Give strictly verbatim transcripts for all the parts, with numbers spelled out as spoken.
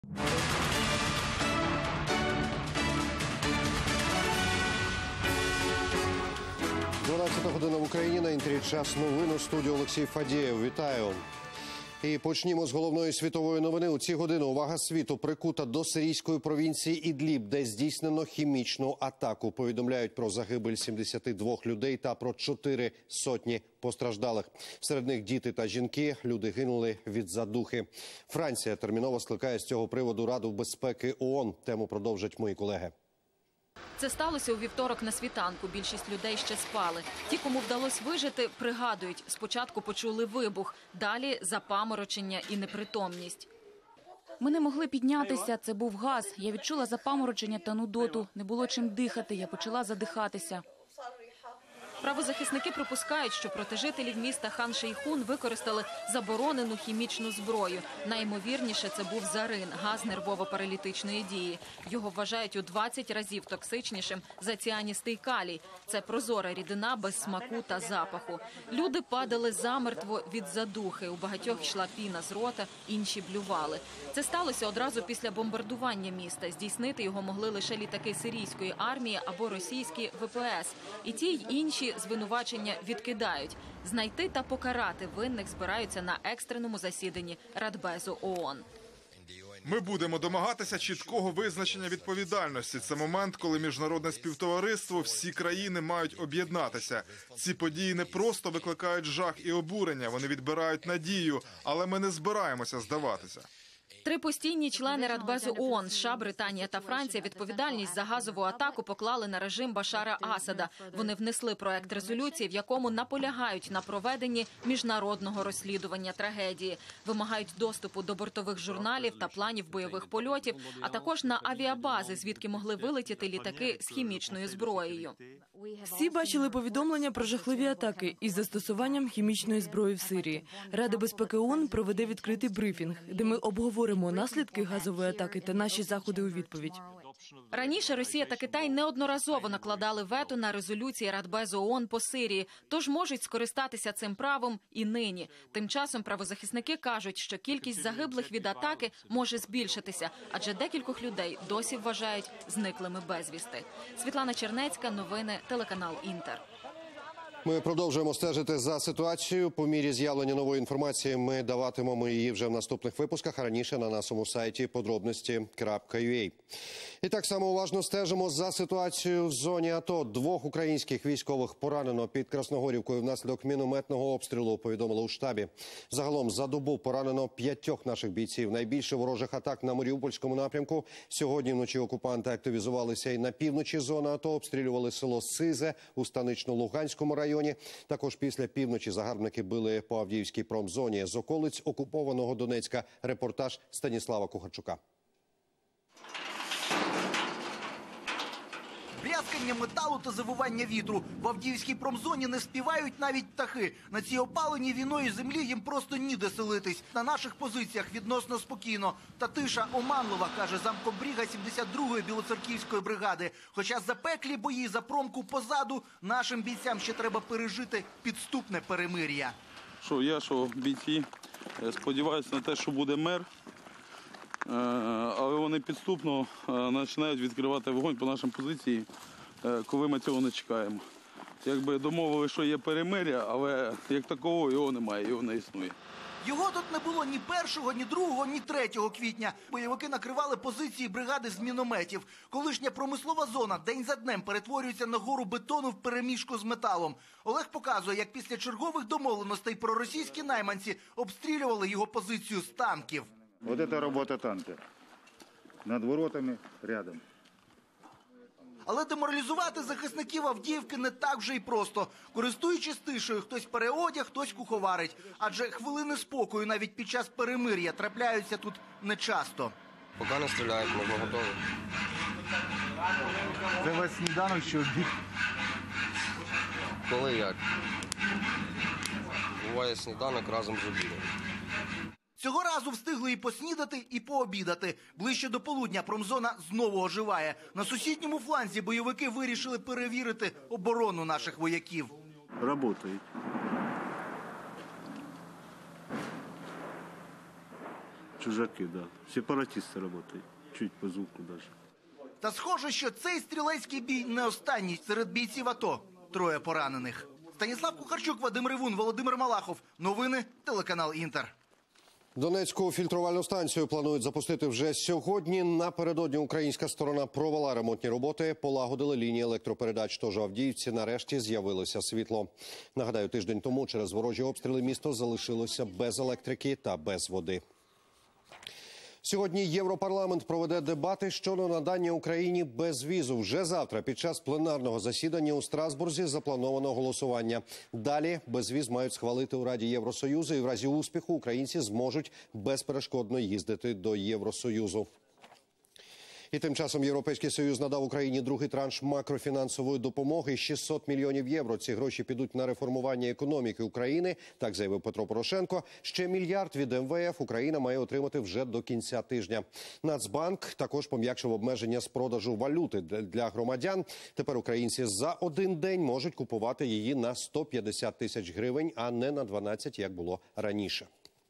дванадцята година в Україні, на інтері час новин, у студії Олексій Фадєєв. Вітаю. І почнімо з головної світової новини. У ці години увага світу прикута до сирійської провінції Ідліб, де здійснено хімічну атаку. Повідомляють про загибель сімдесяти двох людей та про чотири сотні постраждалих. Серед них діти та жінки. Люди гинули від задухи. Франція терміново скликає з цього приводу Раду безпеки ООН. Тему продовжать мої колеги. Це сталося у вівторок на світанку. Більшість людей ще спали. Ті, кому вдалося вижити, пригадують. Спочатку почули вибух, далі запаморочення і непритомність. Ми не могли піднятися, це був газ. Я відчула запаморочення та нудоту. Не було чим дихати, я почала задихатися. Правозахисники припускають, що проти жителів міста Хан-Шейхун використали заборонену хімічну зброю. Найімовірніше, це був зарин – газ нервово-паралітичної дії. Його вважають у двадцять разів токсичнішим за ціаністий калій. Це прозора рідина без смаку та запаху. Люди падали замертво від задухи. У багатьох йшла піна з рота, інші блювали. Це сталося одразу після бомбардування міста. Здійснити його могли лише літаки сирійської армії або російські ве пе ес. І ті, й інші звинувачення відкидають. Знайти та покарати винних збираються на екстреному засіданні Радбезу ООН. Ми будемо домагатися чіткого визначення відповідальності. Це момент, коли міжнародне співтовариство, всі країни мають об'єднатися. Ці події не просто викликають жах і обурення, вони відбирають надію, але ми не збираємося здаватися. Три постійні члени Радбезу ООН – США, Британія та Франція – відповідальність за газову атаку поклали на режим Башара Асада. Вони внесли проект резолюції, в якому наполягають на проведенні міжнародного розслідування трагедії. Вимагають доступу до бортових журналів та планів бойових польотів, а також на авіабази, звідки могли вилетіти літаки з хімічною зброєю. Всі бачили повідомлення про жахливі атаки із застосуванням хімічної зброї в Сирії. Рада безпеки ООН проведе відкритий брифінг, де ми обговоримо наслідки газової атаки та наші заходи у відповідь. Раніше Росія та Китай неодноразово накладали вето на резолюції Радбезу ООН по Сирії, тож можуть скористатися цим правом і нині. Тим часом правозахисники кажуть, що кількість загиблих від атаки може збільшитися, адже декількох людей досі вважають зниклими безвісти. Світлана Чернецька, новини, телеканал Інтер. Ми продовжуємо стежити за ситуацією. По мірі з'явлення нової інформації ми даватимемо її вже в наступних випусках, а раніше на нашому сайті подробності крапка ю а. І так само уважно стежимо за ситуацією в зоні АТО. Двох українських військових поранено під Красногорівкою внаслідок мінометного обстрілу, повідомили у штабі. Загалом за добу поранено п'ятьох наших бійців. Найбільше ворожих атак на Маріупольському напрямку. Сьогодні вночі окупанти активізувалися і на півночі зони АТО, обстрілювали село Сизе у Станично-Луганському районі. Також після півночі загарбники били по Авдіївській промзоні. З околиць окупованого Донецька репортаж Станіслава Кухарчука. Брязкання металу та завивання вітру. В Авдіївській промзоні не співають навіть птахи. На цій опаленій війною землі їм просто ніде селитись. На наших позиціях відносно спокійно. Та тиша оманлива, каже замкомбріга сімдесят другої білоцерківської бригади. Хоча запеклі бої за промку позаду, нашим бійцям ще треба пережити підступне перемир'я. Що я, що бійці, сподіваюся на те, що буде мир. Але вони підступно починають відкривати вогонь по нашій позиції, коли ми цього не чекаємо. Якби домовили, що є перемир'я, але як такого його немає, його не існує. Його тут не було ні першого, ні другого, ні третього квітня. Бойовики накривали позиції бригади з мінометів. Колишня промислова зона день за днем перетворюється на гору бетону в переміжку з металом. Олег показує, як після чергових домовленостей проросійські найманці обстрілювали його позицію з танків. Вот это работа танка. Над воротами рядом. Але деморалізувати захисників Авдіївки не так вже й просто. Користуючись тишею, хтось переодяг, хтось куховарить. Адже хвилини спокою навіть під час перемир'я трапляються тут нечасто. Поки не стріляють, ми готові. Це ваш сніданок чи обід? Коли як. Буває сніданок разом з обідом. Цього разу встигли і поснідати, і пообідати. Ближче до полудня промзона знову оживає. На сусідньому фланзі бойовики вирішили перевірити оборону наших вояків. Работають. Чужаки, да. Сепаратисты работают. Чуть по звуку даже. Та схоже, що цей стрілецький бій не останній серед бійців АТО. Троє поранених. Станіслав Кухарчук, Вадим Ревун, Володимир Малахов. Новини, телеканал «Інтер». Донецьку фільтрувальну станцію планують запустити вже сьогодні. Напередодні українська сторона провела ремонтні роботи, полагодили лінії електропередач. Тож в Авдіївці нарешті з'явилося світло. Нагадаю, тиждень тому через ворожі обстріли місто залишилося без електрики та без води. Сьогодні Європарламент проведе дебати щодо надання Україні безвізу. Вже завтра під час пленарного засідання у Страсбурзі заплановано голосування. Далі безвіз мають схвалити у Раді Євросоюзу, і в разі успіху українці зможуть безперешкодно їздити до Євросоюзу. І тим часом Європейський Союз надав Україні другий транш макрофінансової допомоги – шістсот мільйонів євро. Ці гроші підуть на реформування економіки України, так заявив Петро Порошенко. Ще мільярд від ем ве еф Україна має отримати вже до кінця тижня. Нацбанк також пом'якшив обмеження з продажу валюти для громадян. Тепер українці за один день можуть купувати її на сто п'ятдесят тисяч гривень, а не на дванадцять, як було раніше.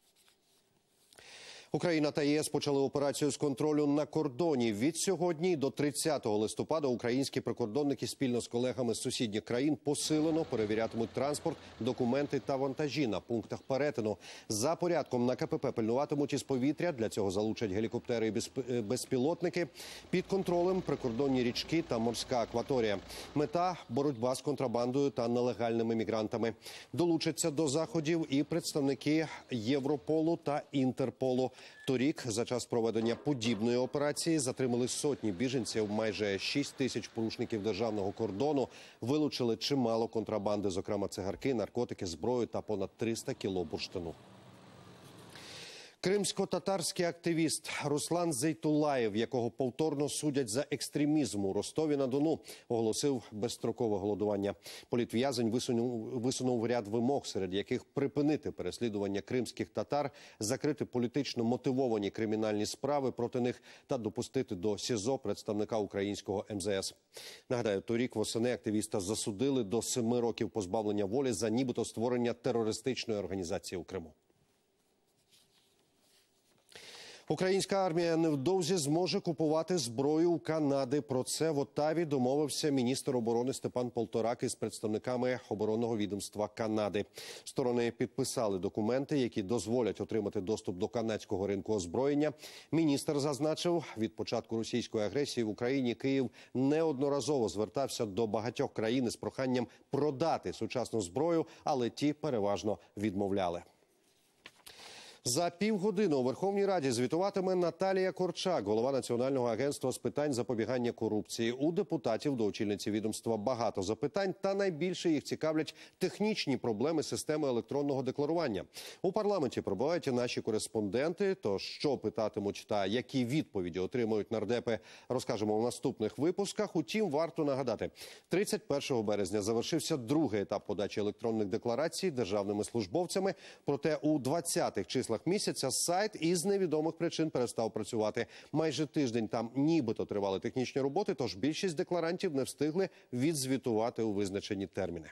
Україна та ЄС почали операцію з контролю на кордоні. Від сьогодні до тридцятого листопада українські прикордонники спільно з колегами з сусідніх країн посилено перевірятимуть транспорт, документи та вантажі на пунктах перетину. За порядком на ка пе пе пильнуватимуть із повітря, для цього залучать гелікоптери і безпілотники. Під контролем прикордонні річки та морська акваторія. Мета – боротьба з контрабандою та нелегальними мігрантами. Долучаться до заходів і представники Європолу та Інтерполу. Торік за час проведення подібної операції затримали сотні біженців, майже шість тисяч порушників державного кордону, вилучили чимало контрабанди, зокрема цигарки, наркотики, зброю та понад триста кіло бурштину. Кримсько-татарський активіст Руслан Зейтулаєв, якого повторно судять за екстремізм у Ростові-на-Дону, оголосив безстрокове голодування. Політв'язень висунув, висунув ряд вимог, серед яких припинити переслідування кримських татар, закрити політично мотивовані кримінальні справи проти них та допустити до СІЗО представника українського ем зе ес. Нагадаю, торік восени активіста засудили до семи років позбавлення волі за нібито створення терористичної організації у Криму. Українська армія невдовзі зможе купувати зброю у Канади. Про це в Оттаві домовився міністр оборони Степан Полторак із представниками оборонного відомства Канади. Сторони підписали документи, які дозволять отримати доступ до канадського ринку озброєння. Міністр зазначив, від початку російської агресії в Україні Київ неодноразово звертався до багатьох країн із проханням продати сучасну зброю, але ті переважно відмовляли. За півгодини у Верховній Раді звітуватиме Наталія Корчак, голова Національного агентства з питань запобігання корупції. У депутатів до очільниці відомства багато запитань, та найбільше їх цікавлять технічні проблеми системи електронного декларування. У парламенті пробувають і наші кореспонденти, то що питатимуть та які відповіді отримують нардепи, розкажемо в наступних випусках. Утім, варто нагадати, тридцять першого березня завершився другий етап подачі електронних декларацій державними службовцями, проте у двадцятих числах місяця сайт із невідомих причин перестав працювати. Майже тиждень там нібито тривали технічні роботи, тож більшість декларантів не встигли відзвітувати у визначені терміни.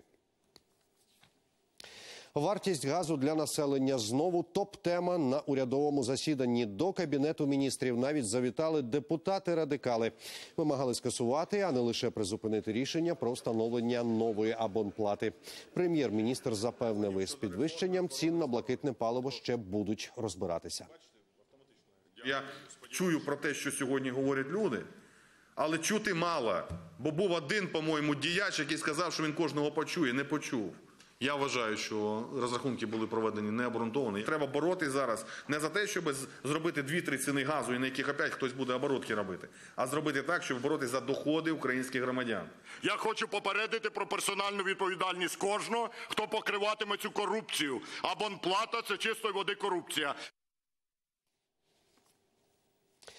Вартість газу для населення знову топ-тема на урядовому засіданні. До Кабінету міністрів навіть завітали депутати-радикали. Вимагали скасувати, а не лише призупинити рішення про встановлення нової абонплати. Прем'єр-міністр запевнив, із підвищенням цін на блакитне паливо ще будуть розбиратися. Я чую про те, що сьогодні говорять люди, але чути мало. Бо був один, по-моєму, діяч, який сказав, що він кожного почує. Не почув. Я вважаю, що розрахунки були проведені необґрунтовані. Треба боротися зараз не за те, щоб зробити дві-три ціни газу, і на яких опять хтось буде оборотки робити, а зробити так, щоб боротися за доходи українських громадян. Я хочу попередити про персональну відповідальність кожного, хто покриватиме цю корупцію. Абонплата – це чистої води корупція.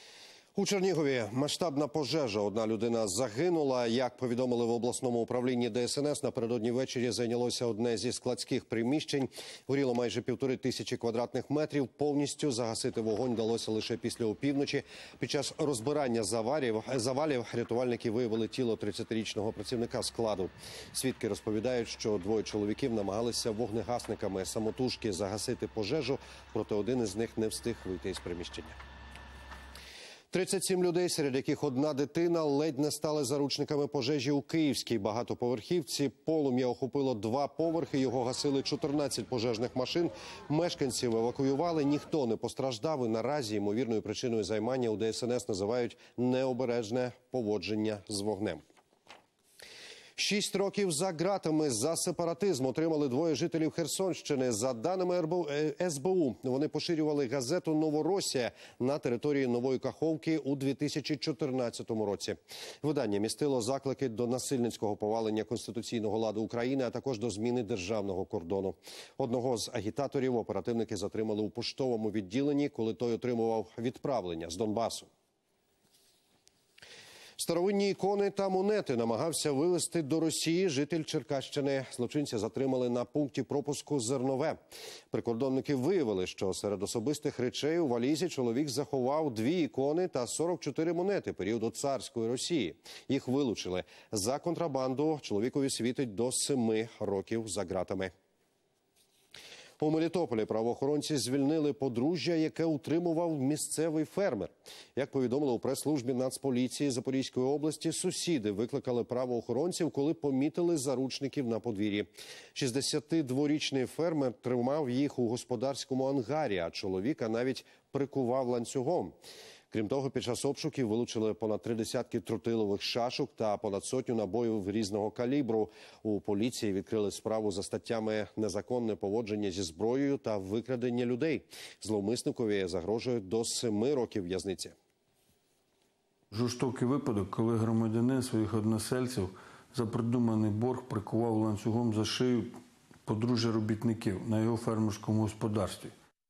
У Чернігові масштабна пожежа. Одна людина загинула. Як повідомили в обласному управлінні Де Ес Ен Ес, напередодні ввечері зайнялося одне зі складських приміщень. Горіло майже півтори тисячі квадратних метрів. Повністю загасити вогонь вдалося лише після опівночі. Під час розбирання завалів, завалів рятувальники виявили тіло тридцятирічного працівника складу. Свідки розповідають, що двоє чоловіків намагалися вогнегасниками самотужки загасити пожежу, проте один із них не встиг вийти із приміщення. тридцять сім людей, серед яких одна дитина, ледь не стали заручниками пожежі у київській багатоповерхівці. Полум'я охопило два поверхи, його гасили чотирнадцять пожежних машин. Мешканців евакуювали, ніхто не постраждав. І наразі ймовірною причиною займання у Де Ес Ен Ес називають необережне поводження з вогнем. Шість років за ґратами за сепаратизм отримали двоє жителів Херсонщини. За даними Ес Бе У, вони поширювали газету «Новоросія» на території Нової Каховки у дві тисячі чотирнадцятому році. Видання містило заклики до насильницького повалення конституційного ладу України, а також до зміни державного кордону. Одного з агітаторів оперативники затримали у поштовому відділенні, коли той отримував відправлення з Донбасу. Старовинні ікони та монети намагався вивезти до Росії житель Черкащини. Злочинця затримали на пункті пропуску Зернове. Прикордонники виявили, що серед особистих речей у валізі чоловік заховав дві ікони та сорок чотири монети періоду царської Росії. Їх вилучили. За контрабанду чоловікові світить до семи років за ґратами. У Мелітополі правоохоронці звільнили подружжя, яке утримував місцевий фермер. Як повідомили у прес-службі Нацполіції Запорізької області, сусіди викликали правоохоронців, коли помітили заручників на подвір'ї. шістдесятидворічний фермер тримав їх у господарському ангарі, а чоловіка навіть прикував ланцюгом. Крім того, під час обшуків вилучили понад три десятки тротилових шашок та понад сотню набоїв різного калібру. У поліції відкрили справу за статтями «Незаконне поводження зі зброєю» та «Викрадення людей». Зловмисникові загрожує до семи років в'язниці. Жорстокий випадок, коли громадянин своїх односельців за придуманий борг прикував ланцюгом за шию подружжя робітників на його фермерському господарстві.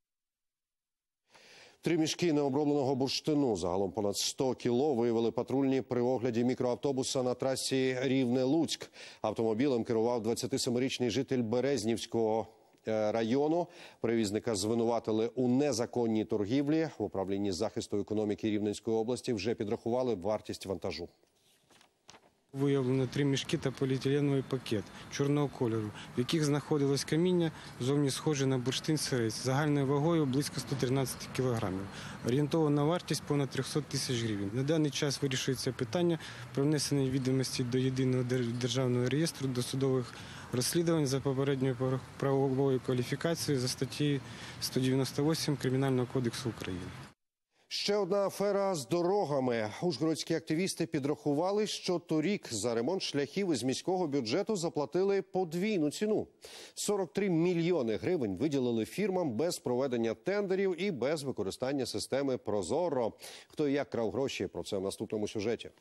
Три мішки необробленого бурштину, загалом понад сто кіло, виявили патрульні при огляді мікроавтобуса на трасі Рівне-Луцьк. Автомобілем керував двадцятисемирічний житель Березнівського району. Перевізника звинуватили у незаконній торгівлі. В управлінні захисту економіки Рівненської області вже підрахували вартість вантажу. Виявлено три мішки та поліетиленовий пакет чорного кольору, в яких знаходилось каміння, зовні схоже на бурштин-сирець, загальною вагою близько ста тринадцяти кілограмів. Орієнтована вартість понад триста тисяч гривень. На даний час вирішується питання про внесення відомостей до єдиного державного реєстру досудових розслідувань за попередньою правовою кваліфікацією за статтею сто дев'яносто вісім Кримінального кодексу України. Ще одна афера з дорогами. Ужгородські активісти підрахували, що торік за ремонт шляхів із міського бюджету заплатили подвійну ціну. сорок три мільйони гривень виділили фірмам без проведення тендерів і без використання системи «Прозоро». Хто і як крав гроші, про це в наступному сюжеті.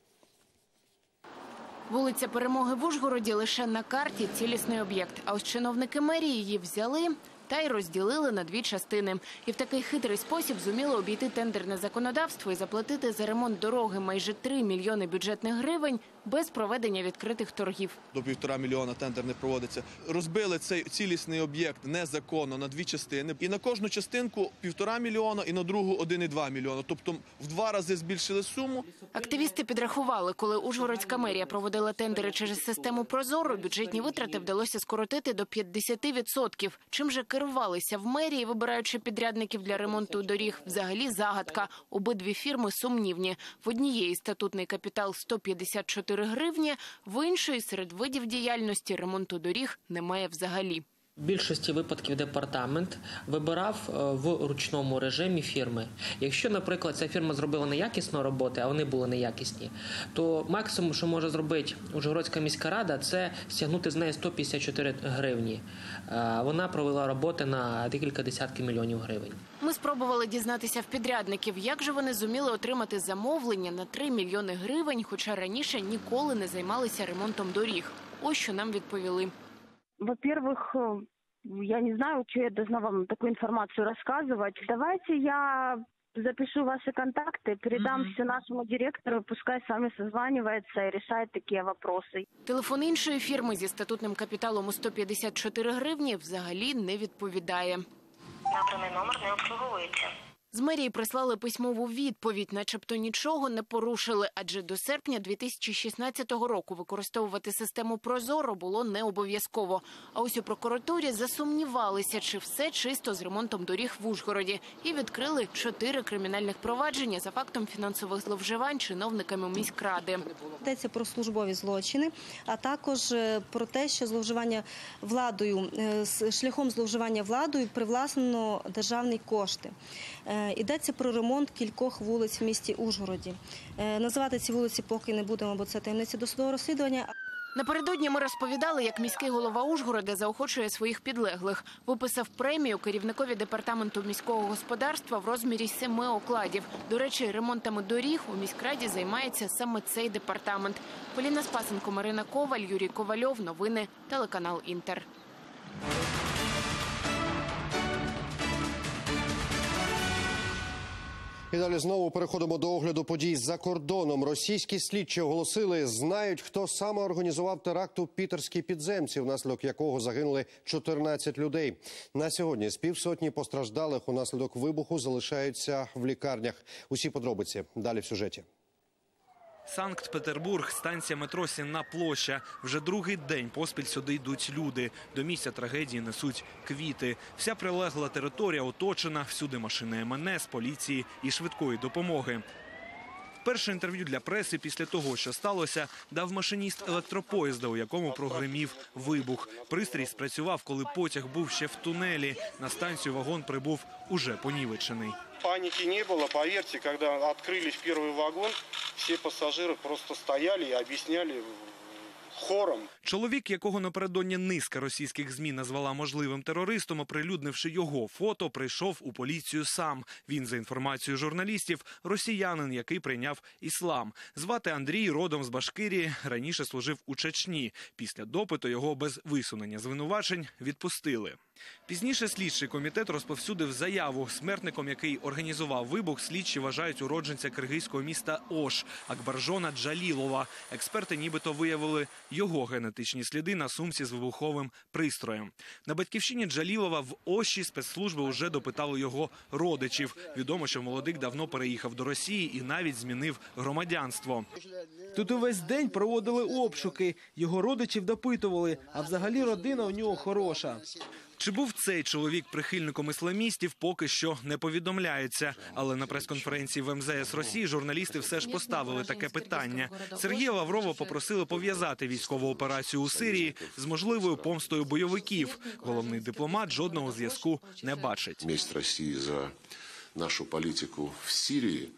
Вулиця Перемоги в Ужгороді лише на карті цілісний об'єкт. А ось чиновники мерії її взяли та й розділили на дві частини. І в такий хитрий спосіб зуміли обійти тендерне законодавство і заплатити за ремонт дороги майже три мільйони бюджетних гривень без проведення відкритих торгів. До півтора мільйона тендер не проводиться. Розбили цей цілісний об'єкт незаконно на дві частини. І на кожну частинку півтора мільйона, і на другу один і два мільйона. Тобто в два рази збільшили суму. Активісти підрахували, коли Ужгородська мерія проводила тендери через систему «Прозоро», бюджетні витрати вдалося скоротити до п'ятдесяти відсотків. Чим же керувалися в мерії, вибираючи підрядників для ремонту доріг, взагалі загадка. Обидві фірми сумнівні. В однієї статутний капітал сто п'ятдесят чотири гривні, в іншої серед видів діяльності ремонту доріг немає взагалі. В більшості випадків департамент вибирав в ручному режимі фірми. Якщо, наприклад, ця фірма зробила неякісну роботу, а вони були неякісні, то максимум, що може зробити Ужгородська міська рада, це стягнути з неї сто п'ятдесят чотири гривні. Вона провела роботи на декілька десятків мільйонів гривень. Ми спробували дізнатися в підрядників, як же вони зуміли отримати замовлення на три мільйони гривень, хоча раніше ніколи не займалися ремонтом доріг. Ось що нам відповіли. Во-первых, я не знаю, что я должна вам такую информацию рассказывать. Давайте я запишу ваши контакты, передам все нашему директору, пускай с вами созванивается и решает такие вопросы. Телефон іншої фірми зі статутним капіталом у сто п'ятдесят чотири гривні взагалі не відповідає. Набраний номер не обслуговується. З мерії прислали письмову відповідь, начебто нічого не порушили, адже до серпня дві тисячі шістнадцятого року використовувати систему «Прозоро» було не обов'язково. А ось у прокуратурі засумнівалися, чи все чисто з ремонтом доріг в Ужгороді. І відкрили чотири кримінальних провадження за фактом фінансових зловживань чиновниками міськради. Йдеться про службові злочини, а також про те, що зловживання владою, шляхом зловживання владою привласнено державні кошти. Йдеться про ремонт кількох вулиць в місті Ужгороді. Називати ці вулиці поки не будемо, бо це таємниця досудового розслідування. Напередодні ми розповідали, як міський голова Ужгорода заохочує своїх підлеглих. Виписав премію керівникові департаменту міського господарства в розмірі семи окладів. До речі, ремонтами доріг у міськраді займається саме цей департамент. Поліна Спасенко, Марина Коваль, Юрій Ковальов. Новини, телеканал «Інтер». І далі знову переходимо до огляду подій за кордоном. Російські слідчі оголосили, знають, хто саме організував теракт у пітерській підземці, внаслідок якого загинули чотирнадцять людей. На сьогодні з півсотні постраждалих унаслідок вибуху залишаються в лікарнях. Усі подробиці далі в сюжеті. Санкт-Петербург, станція метро Сінна площа. Вже другий день поспіль сюди йдуть люди. До місця трагедії несуть квіти. Вся прилегла територія оточена, всюди машини ем ен ес, поліції і швидкої допомоги. Перше інтерв'ю для преси після того, що сталося, дав машиніст електропоїзда, у якому прогримів вибух. Пристрій спрацював, коли потяг був ще в тунелі. На станцію вагон прибув уже понівечений. Паники не было, поверьте, когда открылись первый вагон, все пассажиры просто стояли и объясняли хором. Чоловік, якого напередодні низка російських ЗМІ назвала можливим терористом, оприлюднивши його фото, прийшов у поліцію сам. Він, за інформацією журналістів, росіянин, який прийняв іслам. Звати Андрій, родом з Башкирії, раніше служив у Чечні. Після допиту його без висунення звинувачень відпустили. Пізніше слідчий комітет розповсюдив заяву. Смертником, який організував вибух, слідчі вважають уродженця киргизького міста Ош Акбаржона Джалілова. Експерти нібито виявили його генетичні сліди на сумці з вибуховим пристроєм. На батьківщині Джалілова в Оші спецслужби вже допитали його родичів. Відомо, що молодик давно переїхав до Росії і навіть змінив громадянство. Тут увесь день проводили обшуки, його родичів допитували, а взагалі родина у нього хороша. Чи був цей чоловік прихильником ісламістів, поки що не повідомляється. Але на прес-конференції в ем зе ес Росії журналісти все ж поставили таке питання. Сергія Лаврова попросили пов'язати військову операцію у Сирії з можливою помстою бойовиків. Головний дипломат жодного зв'язку не бачить. Месть Росії за нашу політику в Сирії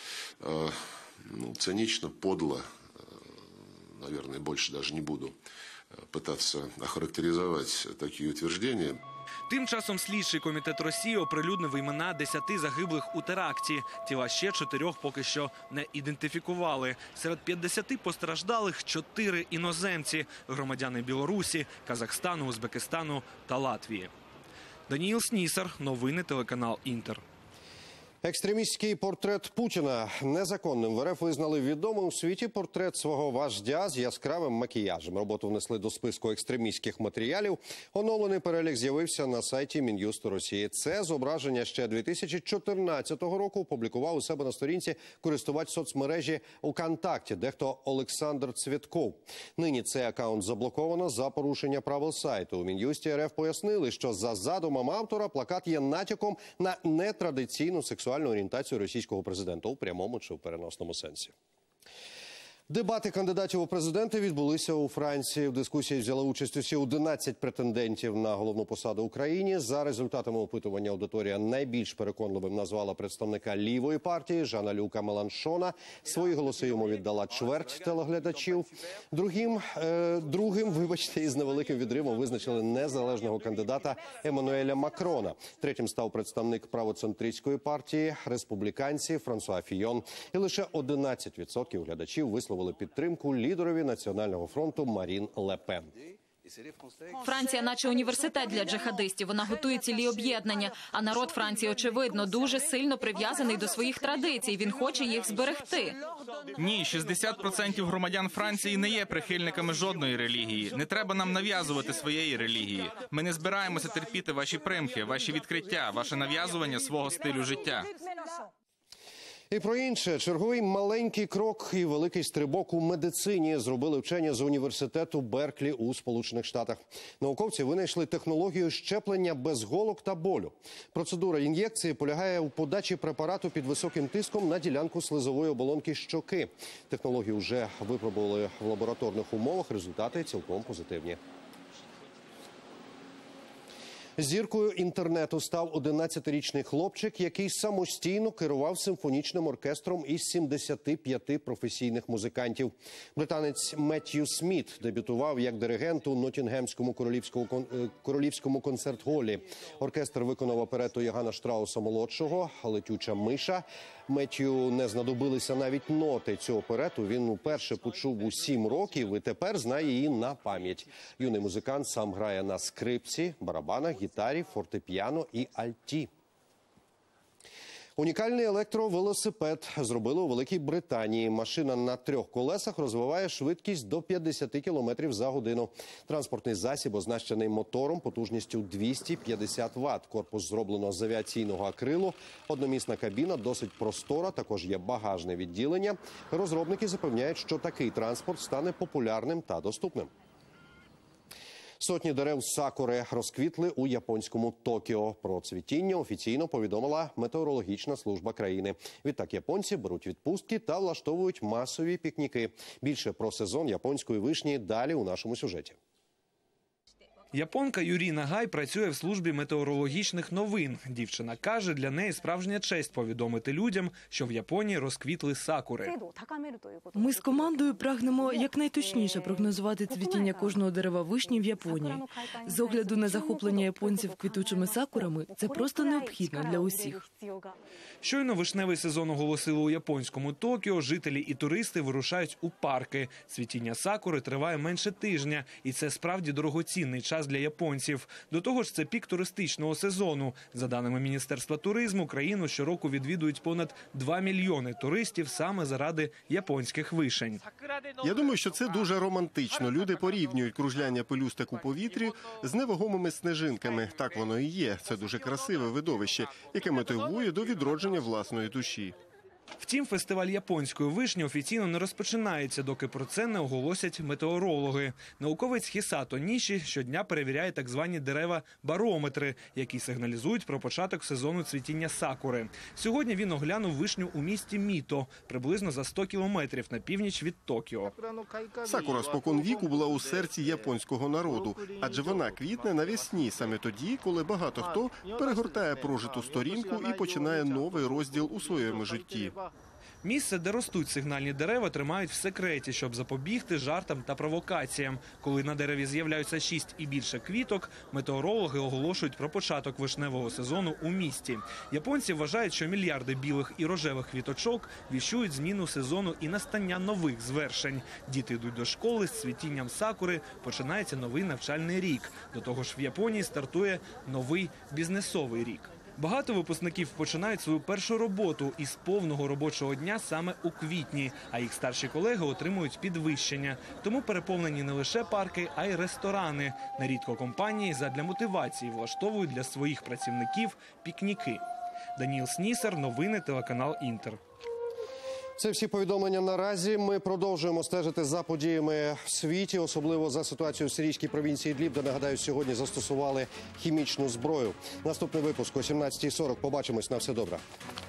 ну, цинічно, подло, наверное, більше навіть не буду пытаться охарактеризовать такі утверждения. Тим часом слідчий комітет Росії оприлюднив імена десяти загиблих у теракті. Тіла ще чотирьох поки що не ідентифікували. Серед п'ятдесяти постраждалих чотири іноземці – громадяни Білорусі, Казахстану, Узбекистану та Латвії. Даніїл Снісар, новини, телеканал «Інтер». Екстремістський портрет Путіна. Незаконним в ер еф визнали відомим у світі портрет свого вождя з яскравим макіяжем. Роботу внесли до списку екстремістських матеріалів. Оновлений перелік з'явився на сайті Мін'юсту Росії. Це зображення ще дві тисячі чотирнадцятого року опублікував у себе на сторінці користувач соцмережі УКонтакті, дехто Олександр Цвєтков. Нині цей акаунт заблоковано за порушення правил сайту. У Мін'юсті ер еф пояснили, що за задумом автора плакат є натяком на нетрадиційну сексуальну сексуальну орієнтацію російського президента у прямому чи в переносному сенсі. Дебати кандидатів у президенти відбулися у Франції. В дискусії взяли участь усі одинадцять претендентів на головну посаду в Україні. За результатами опитування аудиторія найбільш переконливим назвала представника лівої партії Жана-Люка Меланшона. Свої голоси йому віддала чверть телеглядачів. Другим, е, другим, вибачте, із невеликим відривом визначили незалежного кандидата Еммануеля Макрона. Третім став представник правоцентристської партії республіканці Франсуа Фійон. І лише одинадцять відсотків глядачів висловили підтримку лідерові Національного фронту Марін Ле Пен. Франція наче університет для джихадистів. Вона готує цілі об'єднання. А народ Франції, очевидно, дуже сильно прив'язаний до своїх традицій. Він хоче їх зберегти. Ні, шістдесят відсотків громадян Франції не є прихильниками жодної релігії. Не треба нам нав'язувати своєї релігії. Ми не збираємося терпіти ваші примхи, ваші відкриття, ваше нав'язування свого стилю життя. І про інше. Черговий маленький крок і великий стрибок у медицині зробили вчені з університету Берклі у Сполучених Штатах. Науковці винайшли технологію щеплення без голок та болю. Процедура ін'єкції полягає у подачі препарату під високим тиском на ділянку слизової оболонки щоки. Технологію вже випробували в лабораторних умовах. Результати цілком позитивні. Зіркою інтернету став одинадцятирічний хлопчик, який самостійно керував симфонічним оркестром із сімдесяти п'яти професійних музикантів. Британець Меттью Сміт дебютував як диригент у Ноттінгемському королівському, королівському концерт-голі. Оркестр виконав оперету Йоганна Штрауса-молодшого «Летюча миша». Меттью не знадобилися навіть ноти. Цю оперету він уперше почув у сім років і тепер знає її на пам'ять. Юний музикант сам грає на скрипці, барабанах, гітарі, фортепіано і альті. Унікальний електровелосипед зробили у Великій Британії. Машина на трьох колесах розвиває швидкість до п'ятдесят кілометрів за годину. Транспортний засіб оснащений мотором потужністю двісті п'ятдесят ватт. Корпус зроблено з авіаційного акрилу. Одномісна кабіна досить простора, також є багажне відділення. Розробники запевняють, що такий транспорт стане популярним та доступним. Сотні дерев сакури розквітли у японському Токіо. Про цвітіння офіційно повідомила метеорологічна служба країни. Відтак японці беруть відпустки та влаштовують масові пікніки. Більше про сезон японської вишні далі у нашому сюжеті. Японка Юріна Гай працює в службі метеорологічних новин. Дівчина каже, для неї справжня честь повідомити людям, що в Японії розквітли сакури. Ми з командою прагнемо якнайточніше прогнозувати цвітіння кожного дерева вишні в Японії. З огляду на захоплення японців квітучими сакурами, це просто необхідно для усіх. Щойно вишневий сезон оголосили у японському Токіо, жителі і туристи вирушають у парки. Цвітіння сакури триває менше тижня, і це справді дорогоцінний час для японців. До того ж, це пік туристичного сезону. За даними Міністерства туризму, країну щороку відвідують понад два мільйони туристів саме заради японських вишень. Я думаю, що це дуже романтично. Люди порівнюють кружляння пелюсток у повітрі з невагомими снежинками. Так воно і є. Це дуже красиве видовище, яке мотивує до відродження власної душі. Втім, фестиваль японської вишні офіційно не розпочинається, доки про це не оголосять метеорологи. Науковець Хісато Ніші щодня перевіряє так звані дерева-барометри, які сигналізують про початок сезону цвітіння сакури. Сьогодні він оглянув вишню у місті Міто, приблизно за сто кілометрів на північ від Токіо. Сакура спокон віку була у серці японського народу, адже вона квітне навесні, саме тоді, коли багато хто перегортає прожиту сторінку і починає новий розділ у своєму житті. Місце, де ростуть сигнальні дерева, тримають в секреті, щоб запобігти жартам та провокаціям. Коли на дереві з'являються шість і більше квіток, метеорологи оголошують про початок вишневого сезону у місті. Японці вважають, що мільярди білих і рожевих квіточок віщують зміну сезону і настання нових звершень. Діти йдуть до школи, з цвітінням сакури починається новий навчальний рік. До того ж, в Японії стартує новий бізнесовий рік. Багато випускників починають свою першу роботу із повного робочого дня саме у квітні, а їх старші колеги отримують підвищення. Тому переповнені не лише парки, а й ресторани. Нерідко компанії задля мотивації влаштовують для своїх працівників пікніки. Даніл Снісар, новини, телеканал «Інтер». Це всі повідомлення наразі. Ми продовжуємо стежити за подіями в світі, особливо за ситуацією в сирійській провінції Ідліб, де, нагадаю, сьогодні застосували хімічну зброю. Наступний випуск о сімнадцятій сорок. Побачимось. На все добре.